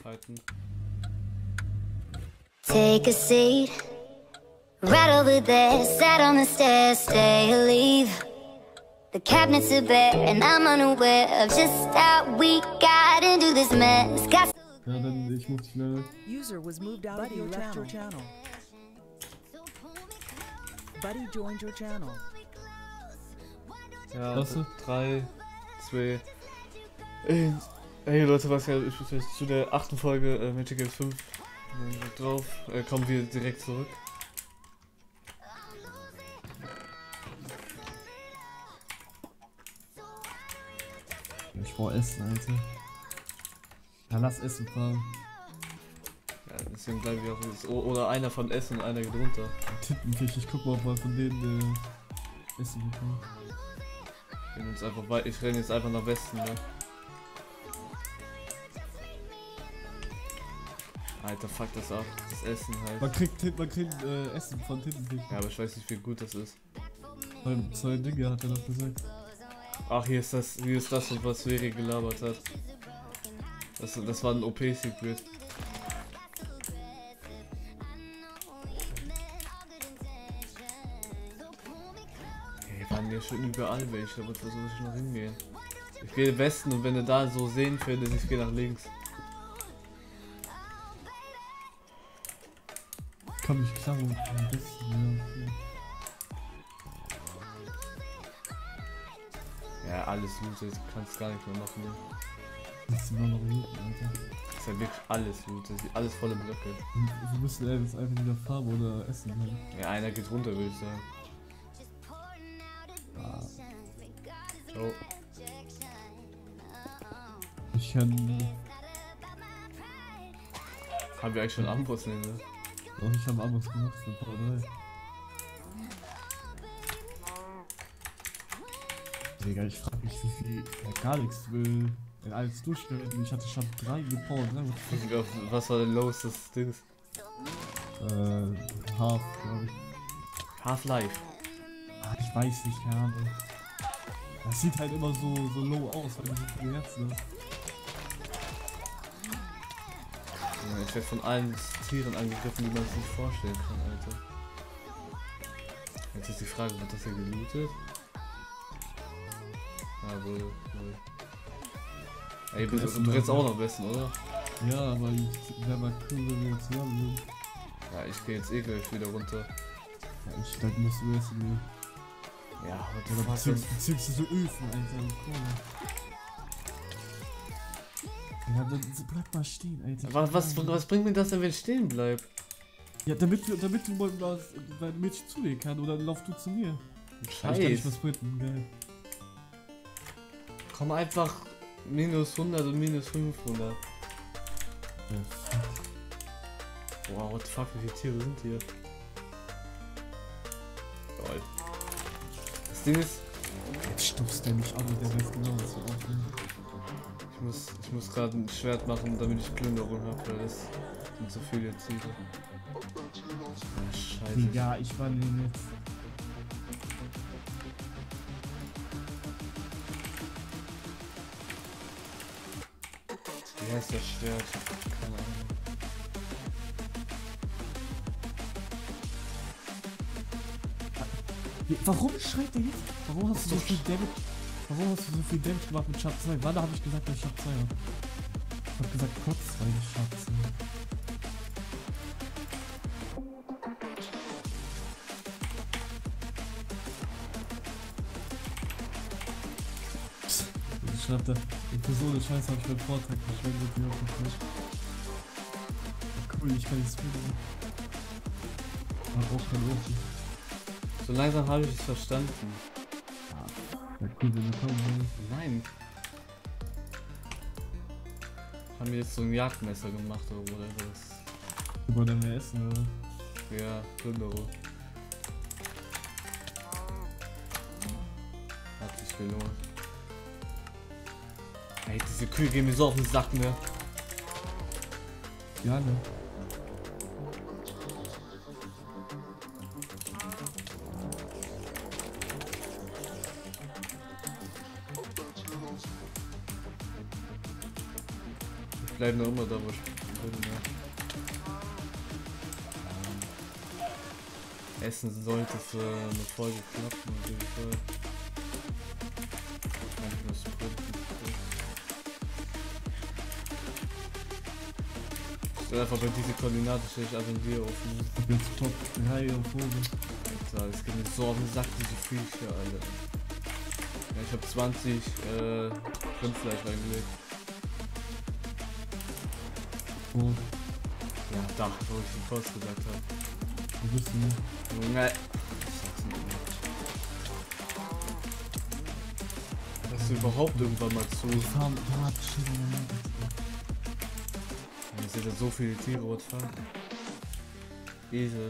halten. Take a seat, right over there, sat on the stairs, stay or leave. The cabinets are bare and I'm unaware of just how we got into this mess. Got Ja, dann ich muss schnell. User was moved out of your channel. Buddy joined your channel. Ja, Was? 3, 2, 1. Hey Leute, was ja, ich bin jetzt zu der 8. Folge Magic Games 5 drauf. Kommen wir direkt zurück. Ich brauch Essen, Alter. Ja, lass Essen fahren. Ja, deswegen bleiben wir auch jetzt. Oder einer von Essen und einer geht runter. Tittenfisch, ich guck mal, ob man von denen Essen bekommt. Ich renne jetzt einfach nach Westen, ne? Alter, fuck das ab. Das Essen halt. Man kriegt Essen von Tittenfisch. Ja, aber ich weiß nicht, wie gut das ist. Weil 2 Dinge hat er noch gesagt. Ach, hier ist das, was Veri gelabert hat. Das war ein OP-Secret. Hey, waren hier schon überall welche, aber wo soll ich noch hingehen? Ich gehe Westen und wenn du da so sehen findest, ich gehe nach links. Komm, ich klaue ein bisschen, Ja, alles lootet, du kannst gar nicht mehr machen. Ne? Das ist immer noch looten, Alter. Das ist ja wirklich alles lootet, alles volle Blöcke. Und wir müssen jetzt einfach wieder farmen oder essen, ne? Ja, einer geht runter, würde ich sagen. Ah. Oh. Ich kann... Haben wir eigentlich schon Amboss, ne? Oh, ich habe Amos gemacht für Power 3. Digga, ich frag mich, wie viel gar nichts will. In alles durchgerechnet. Ich hatte schon 3 mit Power 3. Was war denn los, das Ding? Half, glaube ich. Half-Life. Ah, ich weiß nicht, keine Ahnung. Das sieht halt immer so low aus, weil du so viel Herzen hast. Ich werde von allen Tieren angegriffen, die man sich nicht vorstellen kann, Alter. Jetzt ist die Frage, wird das hier gelootet? Ja, wohl. Ey, du rennst auch noch am besten, oder? Ja, aber ich wäre mal cool, wenn wir zusammen sind. Ja, ich gehe jetzt eh gleich wieder runter. Ja, ich denke, musst du essen gehen. Ja, Oder beziehst du so Öfen, Alter. Ja, dann bleib mal stehen, Alter. Was bringt mir das denn, wenn ich stehen bleib? Ja, damit du mal dein Mädchen zulegen kann, oder lauf du zu mir. Scheiße. Ich kann nicht was sprinten, geil. Komm einfach minus 100 und minus 500. Ja, Wow, what the fuck, wie viele Tiere sind hier? Geil. Das Ding ist... jetzt stupst der mich an und der weiß genau, was wir aufnehmen. Ich muss gerade ein Schwert machen, damit ich Plünderung habe, weil das sind so viele Ziele. Ah, scheiße. Ja, ich war den jetzt. Wie heißt das Schwert? Keine Ahnung. Warum schreit der jetzt? Warum hast du so viel Damage? Warum hast du so viel Damage gemacht mit Schatz 2? Wann habe ich gesagt, dass ich Schatz 2 habe? Ich hab gesagt, kurz 2 Schatz 2. Schreibt er, für so eine Scheiße habe ich meinen Vortrag verschwendet, die auf dem Tisch. Cool, ich kann nichts spielen. Hab auch kein Ofen. So langsam habe ich es verstanden. Ja, cool, wenn wir kommen. Nein. Haben wir jetzt so ein Jagdmesser gemacht oder was? Wir wollen dann mehr essen, oder? Ja, Plünderung. Hat sich gelohnt. Ey, diese Kühe gehen mir so auf den Sack, ne? Ja, ne? bleiben noch immer da, wo ich bin, ja. Essen sollte für eine Folge klappen, auf jeden Fall. Kann ich nur sprinten. Ich stell einfach bei diese Koordinate stelle ich einfach hier offen. Ich hab jetzt Top 3 auf Hose. Alter, es geht mir so auf den Sack, diese Viecher, Alter. Ja, ich hab 20 Rindfleisch reingelegt. Wo? Ja, da, wo ich den Kost gesagt habe. Wo bist du denn? Junge. Ich sag's nicht mehr. Hast du überhaupt irgendwann mal zu? Ich fahr da chill in der Ihr seht ja so viele Tiere, what fuck? Esel.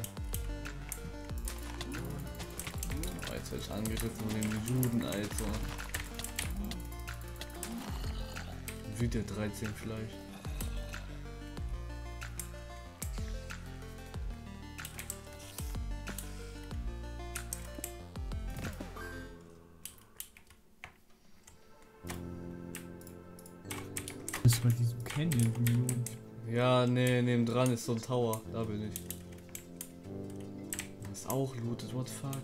Oh, jetzt werd ich angegriffen von den Juden, Alter. Wieder 13 vielleicht. Bist du bei diesem Canyon-Video? Ja, nee, nebendran ist so ein Tower. Da bin ich. Das ist auch lootet, what fuck?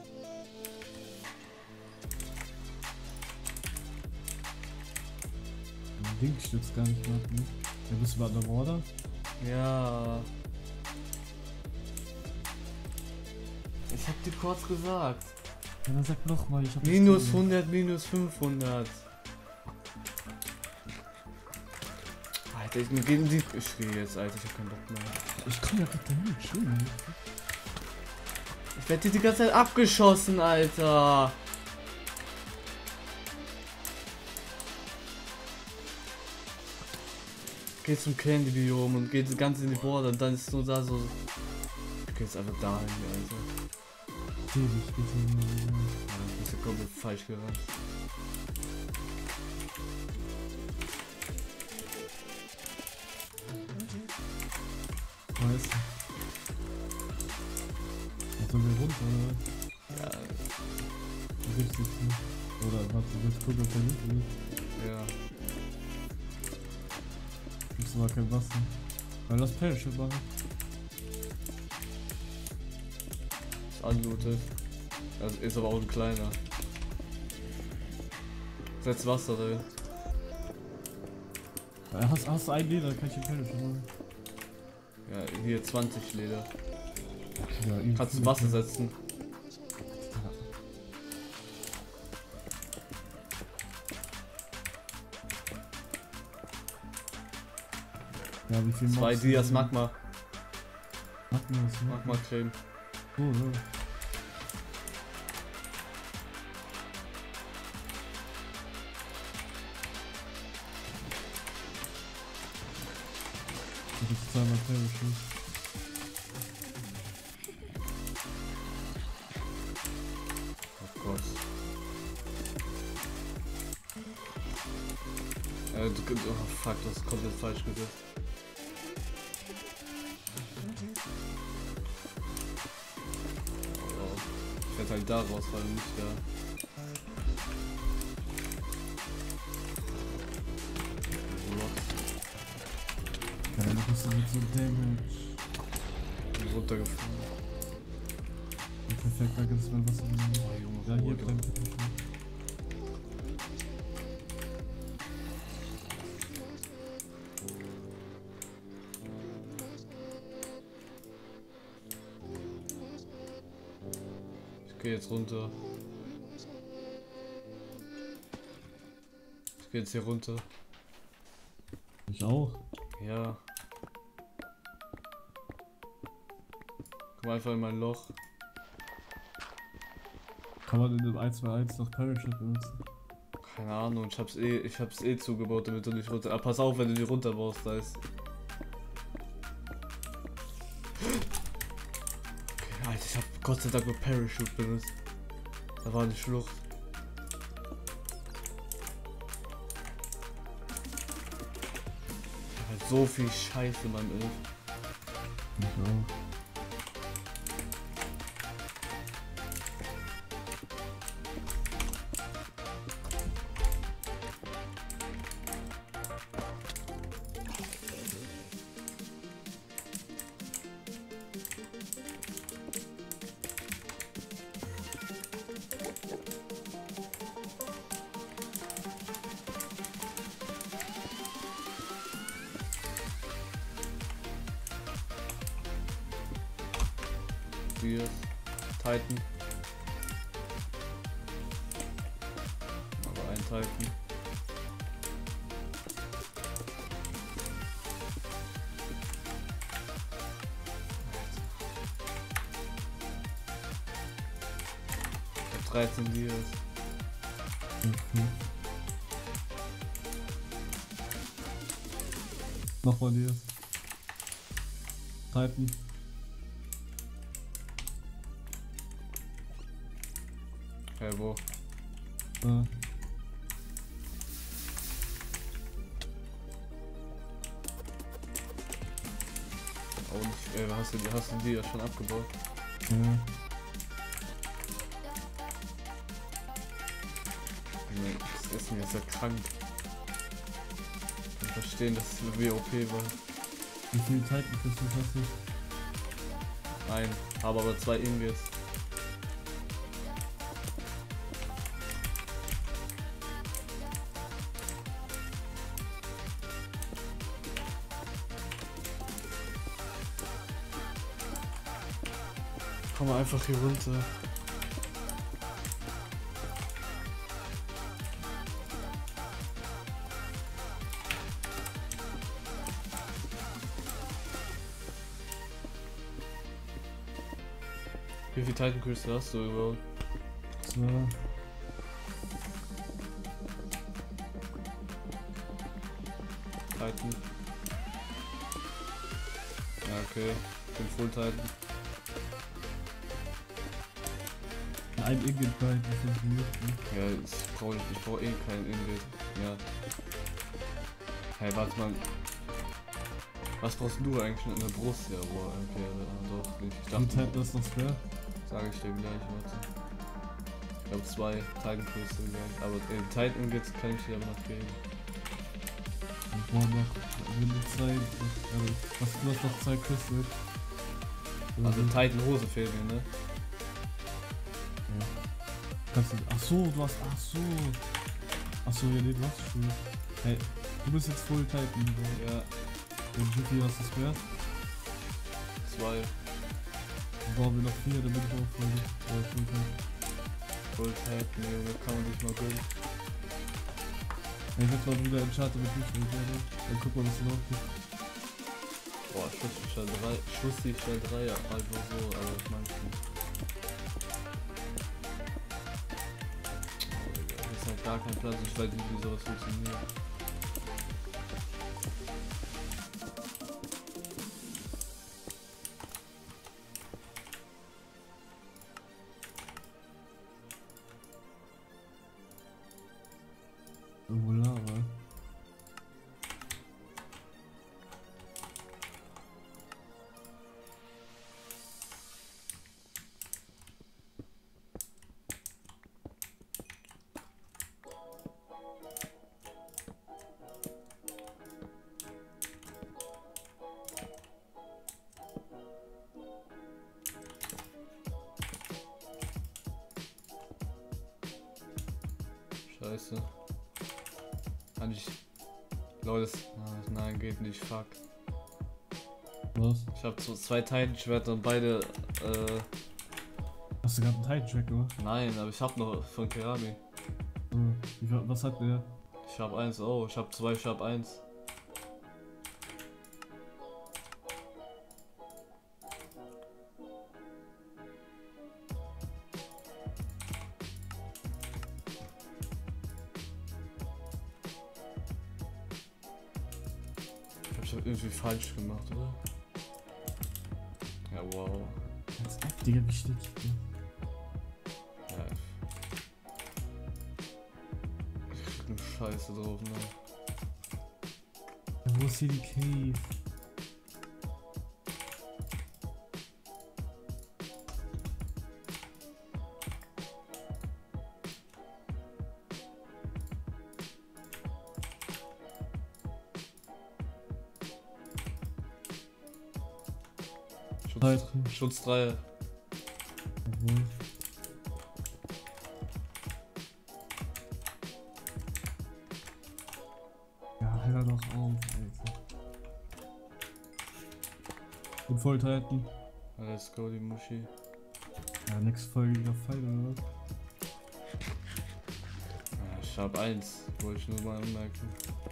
Ding stützt gar nicht mehr. Ne? Ja, bist du bei Underwater? Ja. Ich hab dir kurz gesagt. Ja, dann sag nochmal, ich hab Minus 100, minus 500. Alter, ich mir gehen die. Ich gehe jetzt, Alter, ich hab keinen Bock mehr. Ich kann ja bitte nicht chillen. Ich werde die ganze Zeit abgeschossen, Alter. Geh zum Candy-Biom und geht ganz in die Border und dann ist nur da so. Ich geh jetzt einfach dahin, Alter. Seh dich bitte mal. Ja, du bist ja komplett falsch gerannt. Weißt du? Was sollen wir runter, oder? Ja, Richtig, ne? Oder warte, jetzt guck auf der Mitte. ja. Gibt's aber kein Wasser. Weil das Parachute machen. Ist unlootet. Also ist aber auch ein kleiner. Setz Wasser drin. Hast du ein Leder, kann ich den Parachute machen. Ja, hier 20 Leder. Ja, Kannst du Wasser setzen? Ja, wie viel 2 machst du Dias denn? Magma. Magma. Magma Creme. Oh, ja. Das ist zweimal Parachute. Oh Gott. Oh fuck, das ist komplett falsch gesetzt. Oh, ich werde halt da rausfallen, nicht da. Ja, dann bist du mit so Damage. Bin runtergefallen. Perfekt, da gibt's mal Wasser drin. Oh, Junge, Ja, hier Bruder. brennt Parachute. Ich gehe jetzt runter. Ich gehe jetzt hier runter. Ich auch. Ja. Komm einfach in mein Loch. Kann man in dem 1-2-1 noch Parachute benutzen? Keine Ahnung, ich hab's eh zugebaut, damit du nicht runter. Aber pass auf, wenn du die runterbaust, da ist. Okay, Alter, ich hab Gott sei Dank nur Parachute benutzt. Da war eine Schlucht. Ich hab halt so viel Scheiße in meinem Öl. Ich auch. Diaz. Titan. Aber ein Titan. Ich hab 13 Diaz. Okay. Nochmal Diaz. Titan. Hey, wo? Ja. Oh, nicht, hast du die ja schon abgebaut? Ja. Nee, das Essen ist ja krank. Ich kann verstehen, dass es eine WOP war. Wie viele Titan Crystals hast du? Ein, habe aber 2 Ingots. Komm mal einfach hier runter. Wie viel Titan Crystal hast du überhaupt? So. Titan. Ja, okay. Ich bin Full Titan. Ein Ingot bei, das sind die. Ja, ich brauch eh keinen Ingot. Ja. Hey, warte mal. Was brauchst du eigentlich in der Brust? Ja, boah, okay, doch nicht. Ich Wie dachte, Titan ist noch schwer? sage ich dir gleich, warte. Ich glaube 2 Titan Crystal gleich. Aber Titan Ingots kann ich dir aber noch geben. Boah, noch, wenn du 2, also, du hast noch 2 Crystals. Also Titan Hose fehlt mir, ne? Ja. Kannst du, ach so, du hast, ach so, ja, nee, du hast schon. Hey, du bist jetzt Full Titan. Ja, Und wie viel hast du schwer? 2 Dann brauchen wir noch 4, dann bin ich auch Full Titan. Full Titan, Junge, kann man sich mal gönnen. Ja, ich hab mal wieder Enchanted mit Fußball, dann guck mal, was da noch gibt. Boah, Schussdiebstahl 3, ja, einfach so, aber ich mein's nicht. Oh, Digga, hier ist halt gar kein Platz, ich weiß nicht, wie sowas funktioniert. Irgendwo Lava. Scheiße. Kann ich. Leute, nein, geht nicht, fuck. Was? Ich hab so 2 Titan-Schwerter und beide, Hast du gerade einen Titan-Track gemacht? nein, aber ich hab noch von Kerami. Was hat der? Ich hab 1, oh, ich hab 2, ich hab 1. Ich hab irgendwie falsch gemacht, oder? Ja, wow. Als App, Digga, wie steht das? Ja, ich krieg ne Scheiße drauf, ne? Ja, wo ist hier die Cave? Titan. Schutz 3. Obwohl. Ja, hör doch auf, Alter. Und voll Titan. Let's go, die Muschi. Ja, nächste Folge wieder Fight oder was? Ich hab eins, wollte ich nur mal anmerken.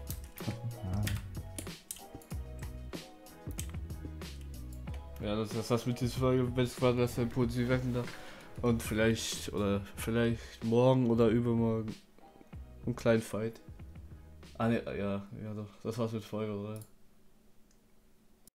Ja. Ja, das war's mit dieser Folge. Wenn es quasi das positiv wirken darf. Und vielleicht morgen oder übermorgen einen kleinen Fight. Ah ne, ja doch. Das war's mit Folge, oder?